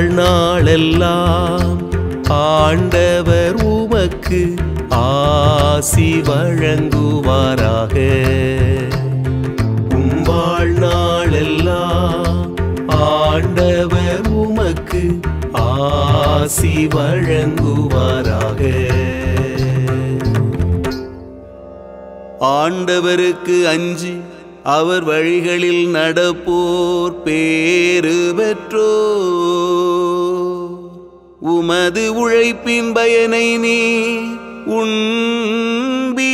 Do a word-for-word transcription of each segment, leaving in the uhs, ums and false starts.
வாழ்நாளெல்லாம் ஆண்டவர் உமக்கு ஆசி வழங்குவாராக. உம் வாழ்நாளெல்லாம் ஆண்டவர் உமக்கு ஆசி வழங்குவாராக. ஆண்டவருக்கு அஞ்சி அவர் வழிகளில் நடப்போர் பேறு பெற்றோர். உமது உழைப்பின் பயனை நீ உண்பீ.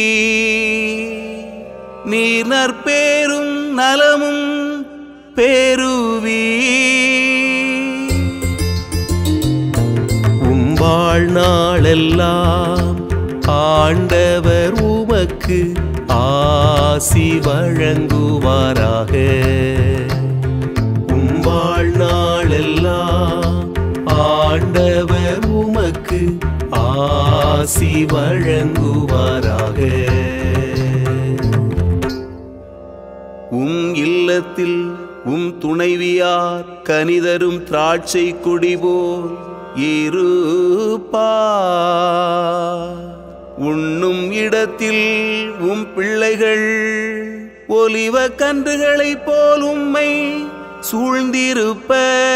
நீர் நற்பேரும் நலமும் பெறுவீ. உம் வாழ்நாளெல்லாம் ஆண்டவர் உமக்கு ஆசி வழங்குவாராக. உம் வாழ்நாளெல்லாம் ஆண்டவர் உமக்கு ஆசி வழங்குவாராக. உம் இல்லத்தில் உம் துணைவியார் கனிதரும் திராட்சை கொடி போல் இருப்பார். உண்ணும் இடத்தில் உம் பிள்ளைகள் ஒலிவ கன்றுகளைப் போல் உம்மை சூழ்ந்திருப்ப.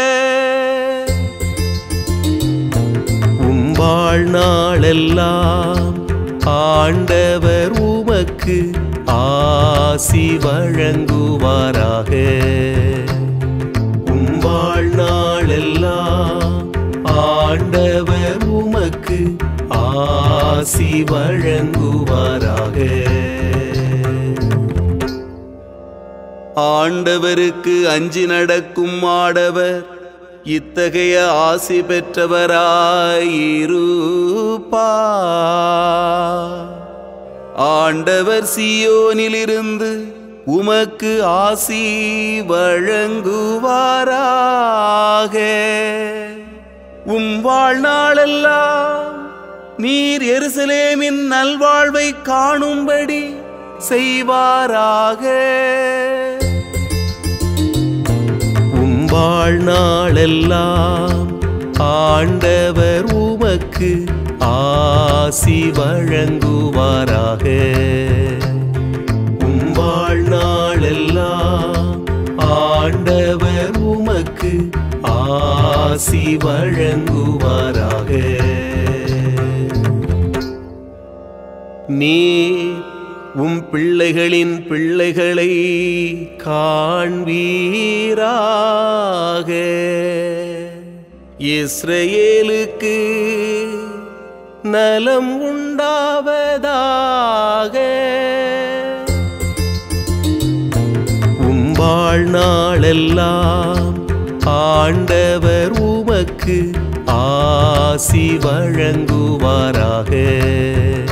உம் வாழ்நாளெல்லாம் ஆண்டவர் உமக்கு ஆசி வழங்குவாராக. உம் வாழ்நாளெல்லாம் ஆண்டவர் உமக்கு ஆசி வழங்குவாராக. ஆண்டவருக்கு அஞ்சி நடக்கும் ஆடவர் இத்தகைய ஆசி பெற்றவராயிருப்பார். ஆண்டவர் சீயோனிலிருந்து உமக்கு ஆசி வழங்குவாராக. உம் வாழ்நாளெல்லாம் நீர் எருசலேமின் நல்வாழ்வை காணும்படி செய்வாராக. உம் வாழ்நாளெல்லாம் ஆண்டவர் உமக்கு ஆசி வழங்குவாராக. உம் வாழ்நாளெல்லாம் ஆண்டவர் உமக்கு ஆசி வழங்குவாராக. நீர் உம் பிள்ளைகளின் பிள்ளைகளை காண்பீராக. இஸ்ரவேலுக்கு நலம் உண்டாவதாக. உம் வாழ்நாளெல்லாம் ஆண்டவர் உமக்கு ஆசி வழங்குவாராக.